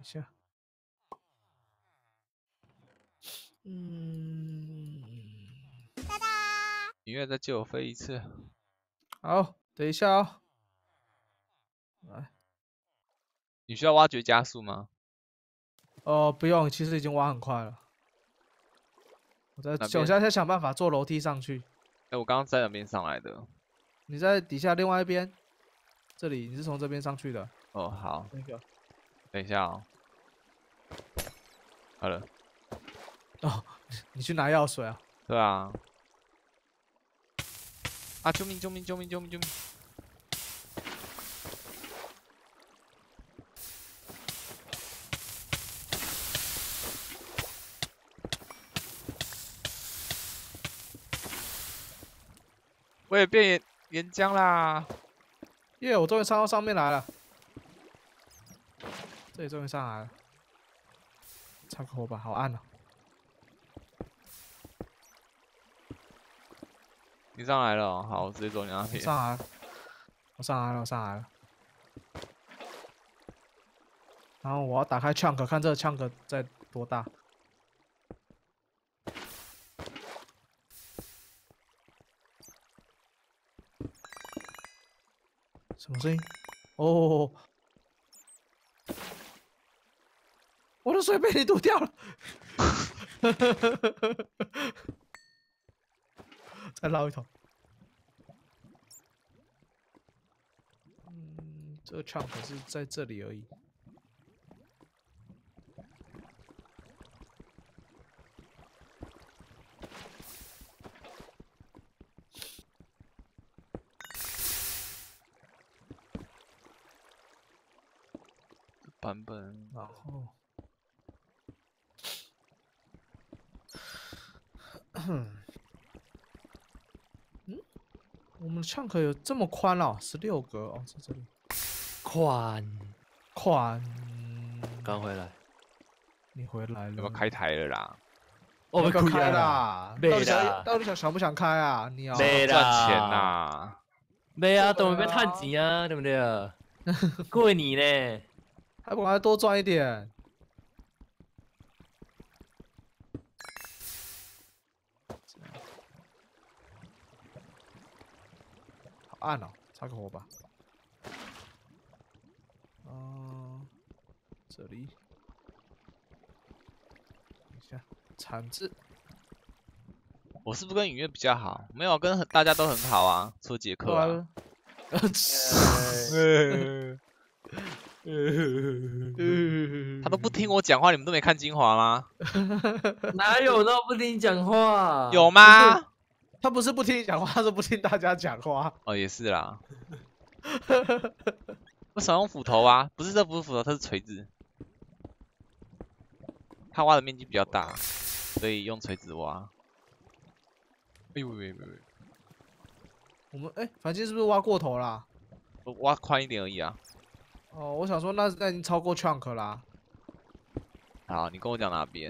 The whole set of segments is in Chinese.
下， 音乐再借我飞一次。 好，等一下哦。来， 你需要挖掘加速吗？ 不用，其实已经挖很快了。我哪边现在想办法坐楼梯上去。 哎，我刚刚在哪边上来的？ 你在底下另外一边，这里你是从这边上去的。 哦，好， 那个等一下哦。好了， 哦，你去拿药水啊？ 对啊。啊！救命！救命！救命！救命！救命！我也变岩浆啦！ 耶，我终于上到上面来了。这里终于上来了。插个火把，好暗哦。 你上来了哦，好，我直接走你那边。 上来了，我上来了，我上来了。然后我要打开 chunk， 看这个 chunk 在多大。什么声音？哦，我的水被你堵掉了。再捞一桶。这个 chunk 是在这里而已。 版本， 然后，我们的 chunk 有这么宽哦，16格哦，在这里。宽。 刚回来。 你回来了。 有没有开台了啦？ 我们开啦！ 没到底想不想开啊？你要没赚啦钱呐！ 没啊，等我们探钱啊，对不对？过你呢？ 还不赶快多赚一点？好暗哦，插个火把。这里。等一下，铲子。 我是不是跟影月比较好？没有，跟大家都很好啊，除了杰克啊。他都不听我讲话，你们都没看精华吗？ 哪有那么不听讲话？ 有吗？ 他不是不听你讲话，他是不听大家讲话。 哦，也是啦。我少用斧头啊，不是这不是斧头，它是锤子。它挖的面积比较大，所以用锤子挖。哎呦喂喂喂！ 我们反正是不是挖过头啦？ 我挖宽一点而已啊。 哦，我想说那已经超过 chunk 啦。 好，你跟我讲哪边？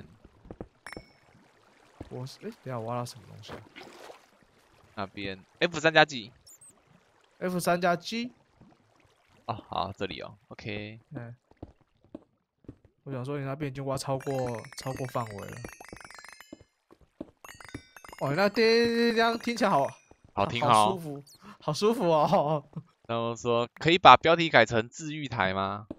我是等一下我挖到什么东西啊？ 那边 F3加 G。 F3加 G。 哦，好，这里哦 ，OK。 我想说你那边已经挖超过范围了。哦，那这样听起来好听哦， 好舒服，好舒服哦。 然后说可以把标题改成治愈台吗？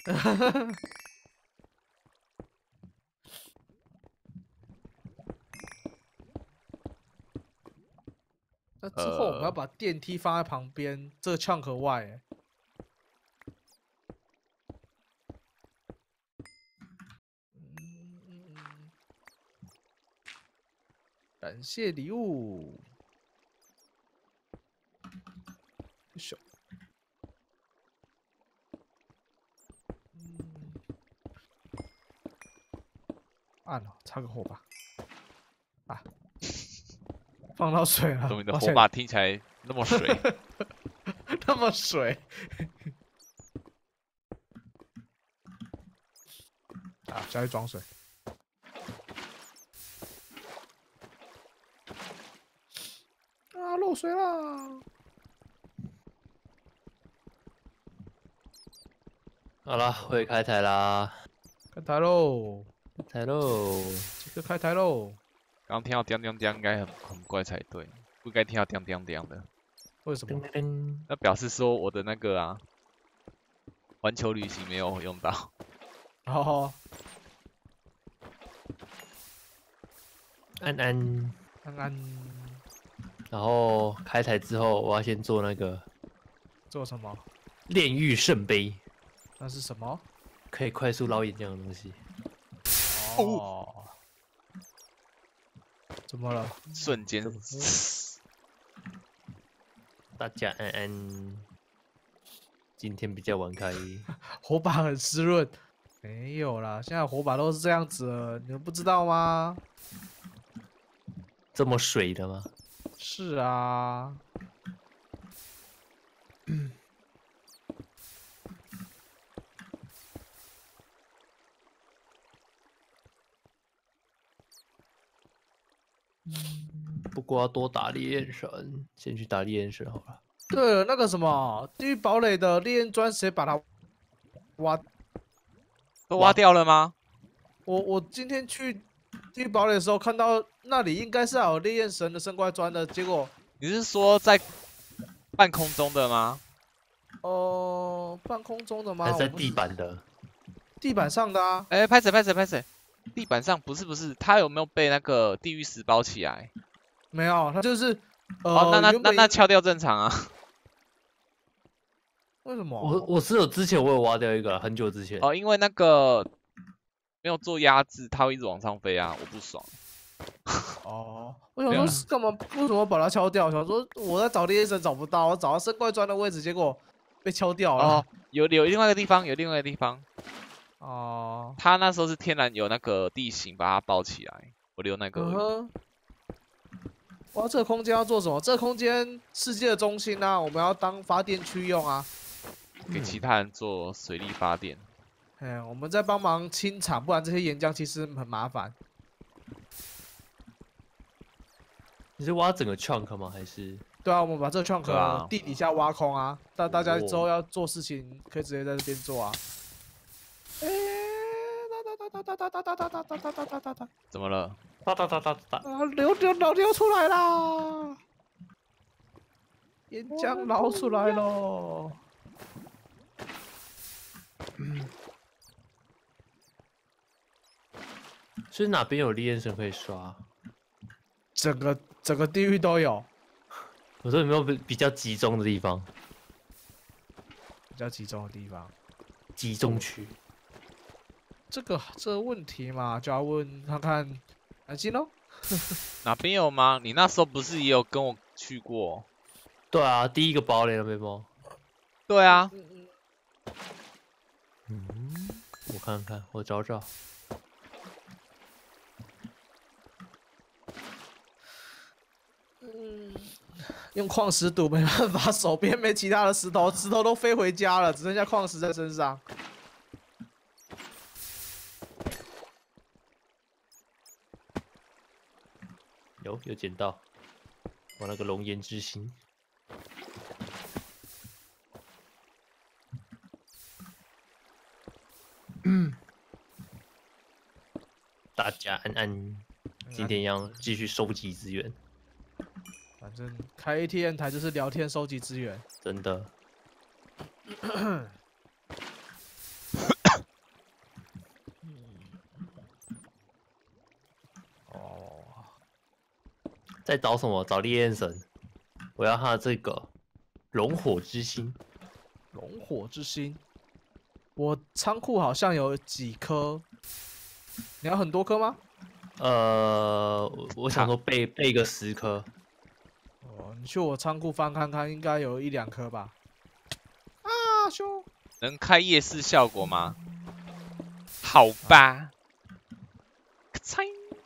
那之后我们要把电梯放在旁边，这个 chunk 外。感谢礼物。手。暗了，插个火把。啊，放到水了。 怎么你的火把听起来那么水？ 那么水。啊，下去装水。啊，漏水了。 好了，会开台啦。 开台喽！ 来喽！ 杰克开台喽！ 刚听到叮叮叮，应该很怪才对，不该听到叮叮叮的。 为什么？ 噔噔， 那表示说我的那个啊，环球旅行没有用到。 哦， 安安。 安安然后开台之后，我要先做那个做什么？ 炼狱圣杯， 那是什么？ 可以快速捞眼这样的东西。 哦，怎么了？ 瞬间， 大家安安，今天比较晚开， 火把很湿润。没有啦，现在火把都是这样子了，你们不知道吗？ 这么水的吗？ 是啊， 不过要多打烈焰神，先去打烈焰神好了。 对了，那个什么地狱堡垒的烈焰砖，谁把它挖？ 都挖掉了吗？ 我今天去地狱堡垒的时候，看到那里应该是有烈焰神的生怪砖的，结果你是说在半空中的吗？ 半空中的吗？ 还是在我不地板的？ 地板上的啊？ 哎，拍谁？地板上不是，它有没有被那个地狱石包起来？ 没有，它就是哦， 原本那敲掉正常啊。 为什么？ 我是有之前我有挖掉一个，很久之前。 哦，因为那个没有做压制，它会一直往上飞啊，我不爽。 哦，我想说是干嘛？为什么把它敲掉？想说我在找烈焰神找不到，我找到生怪砖的位置，结果被敲掉了。 哦，有另外一个地方， 哦， 它那时候是天然有那个地形把它包起来，我留那个而已。 嗯哼。哇，这个空间要做什么？这个空间世界的中心啊，我们要当发电区用啊。 给其他人做水力发电。 我们在帮忙清场，不然这些岩浆其实很麻烦。 你是挖整个 chunk 吗？还是？ 对啊，我们把这个创对啊壳地底下挖空啊，大家之后要做事情可以直接在这边做啊。哎，哒， 怎么了？ 哒哒哒哒哒。 啊，流出来啦！岩浆捞出来喽！ 所以哪边有烈焰神可以刷？ 整个地狱都有， 我说有没有比较集中的地方？ 比较集中的地方。 集中区。 这个问题嘛，就要问看看南京喽。 哪边有吗？你那时候不是也有跟我去过？ 对啊，第一个堡垒那边吗？ 对啊， 我看看，我找找。 用矿石堵没办法，手边没其他的石头，石头都飞回家了，只剩下矿石在身上。 有捡到，我那个龙岩之心。大家安安，今天要继续收集资源， 反正开 ATM 台就是聊天收集资源。 真的。 哦， 在找什么？找烈焰神。我要他的这个龙火之心。 龙火之心，我仓库好像有几颗，你要很多颗吗？ 我想说备个10颗。 哦，你去我仓库翻看看，应该有1、2颗吧。啊，兄， 能开夜视效果吗？好吧。猜，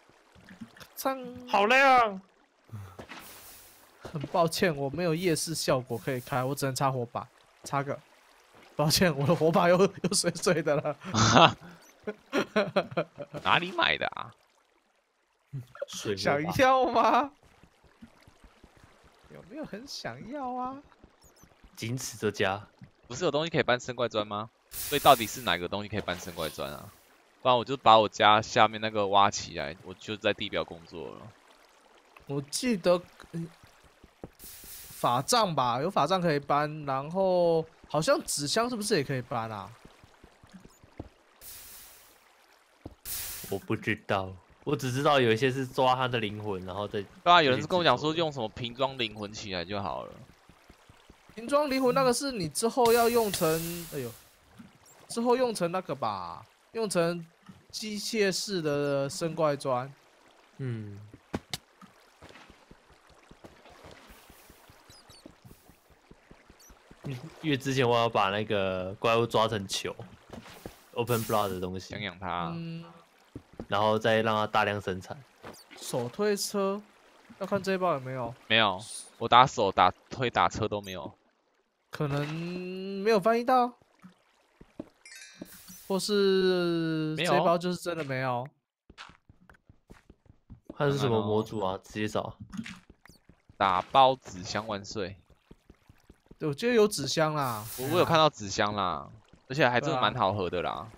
好亮。 很抱歉，我没有夜视效果可以开，我只能插火把，插个。抱歉，我的火把又水水的了。 哪里买的啊？ 水想要吗？有没有很想要啊？ 仅此这家。 不是有东西可以搬生怪砖吗？所以到底是哪个东西可以搬生怪砖啊？ 不然我就把我家下面那个挖起来，我就在地表工作了。 我记得法杖吧，有法杖可以搬，然后好像纸箱是不是也可以搬啊？ 我不知道，我只知道有一些是抓他的灵魂，然后再对啊，有人是跟我讲自己做的说用什么瓶装灵魂起来就好了。 瓶装灵魂那个是你之后要用成，哎呦，之后用成那个吧，用成机械式的生怪砖。 嗯，因为之前我要把那个怪物抓成球，open blood 的东西养，养它。 嗯， 然后再让它大量生产。 手推车要看这一包有没有， 没有，我打手、打推、打车都没有。 可能没有翻译到，或是没有这一包就是真的没有。 看是什么看看哦模组啊？直接找。 打包纸箱万岁！ 对，我记得有纸箱啦， 我有看到纸箱啦，而且还真的对啊蛮好喝的啦。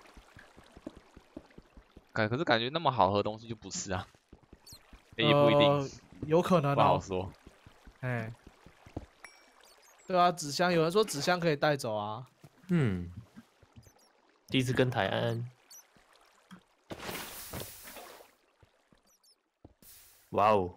可是感觉那么好喝的东西就不是啊，也不一定， 有可能哦。 不好说。 哎，对啊，纸箱有人说纸箱可以带走啊。 嗯，第一次跟台安。哇哦，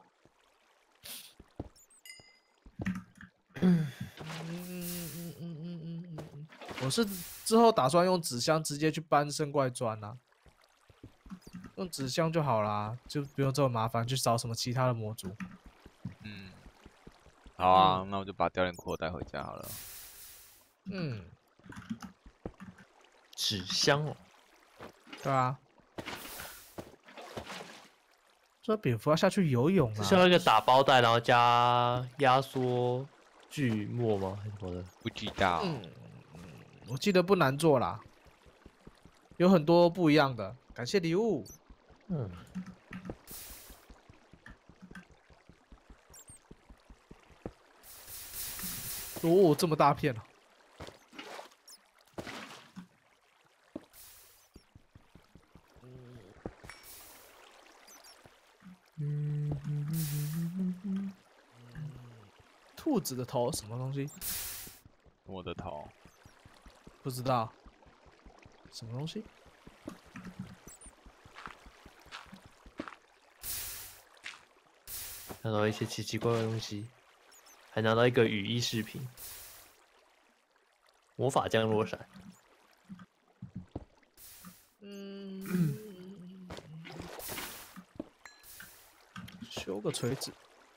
我是之后打算用纸箱直接去搬生怪砖啊，用纸箱就好啦，就不用这么麻烦去找什么其他的模组。 嗯，好啊，那我就把雕链裤带回家好了。 嗯， 纸箱哦， 对啊。这蝙蝠要下去游泳啊？ 是需要一个打包袋，然后加压缩锯末吗？还是什么的？ 不知道， 我记得不难做啦，有很多不一样的。感谢礼物。 嗯， 哦，这么大片啊！兔子的头什么东西？ 我的头。 不知道。什么东西？ 拿到一些奇奇怪怪的东西，还拿到一个羽翼饰品，魔法降落伞。 修个锤子，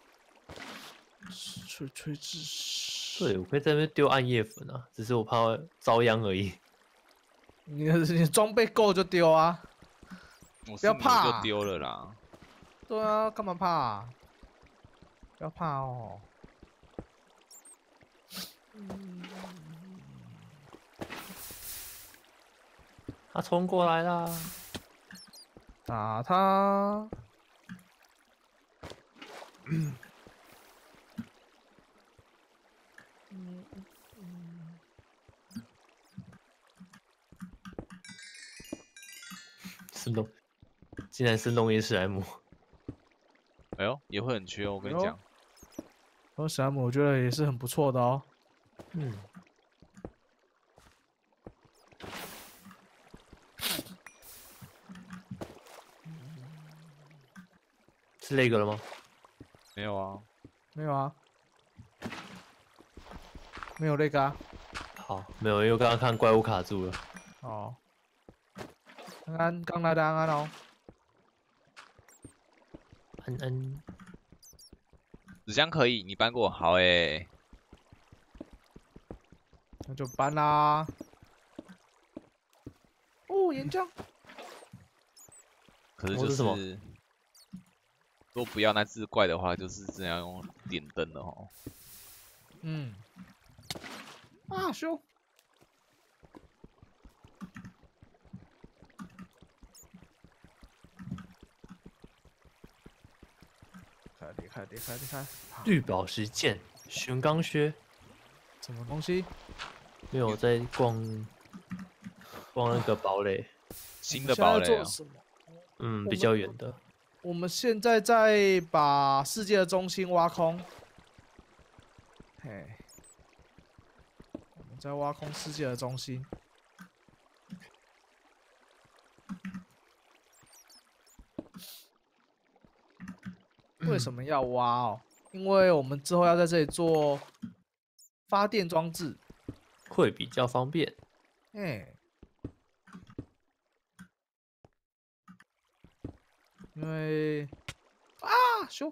锤子。 对，我可以在那边丢暗夜粉啊，只是我怕遭殃而已。 你装备够就丢啊！ 我不要怕就丢了啦。 对啊，干嘛怕啊？不要怕哦。 他冲过来啦！ 打他！ 生动，竟然生动也史莱姆。 哎呦，也会很缺哦，我跟你哎呦讲。 然后史莱姆我觉得也是很不错的哦。 嗯，是那个了吗？ 没有啊， 没有啊，没有那个啊。 好，没有，因为我刚刚看怪物卡住了。 哦，安安刚来的安安哦。 安安， 纸箱可以，你搬过，好诶。 那就搬啦。哦，岩浆。 可是就是哦这什么如果不要那只怪的话，就是这样用点灯的哦。 嗯。啊，修。离开！ 绿宝石剑，玄钢靴。 什么东西？ 没有我在逛那个堡垒。 新的堡垒啊， 做什么？ 嗯，比较远的。 我们现在在把世界的中心挖空。嘿，我们在挖空世界的中心。为什么要挖哦？因为我们之后要在这里做发电装置， 会比较方便。 哎，因为啊，凶！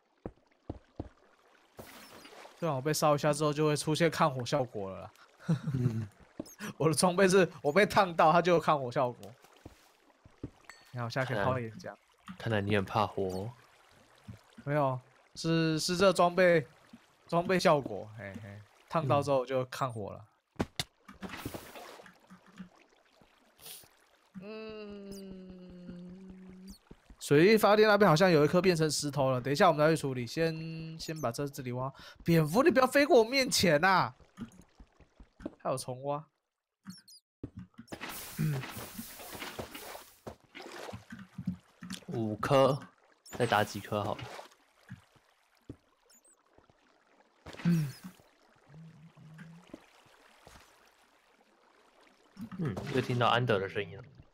对啊，我被烧一下之后就会出现抗火效果了啦。 嗯， 我的装备是我被烫到，它就有抗火效果。你看，我现在可以抛岩浆。 看来你很怕火哦。 没有，是这装备效果，嘿嘿，烫到之后就抗火了。水力发电那边好像有一颗变成石头了，等一下我们再去处理。先把这里挖。蝙蝠，你不要飞过我面前呐、啊！还有虫蛙。 5颗，再打几颗好了。又听到安德的声音了。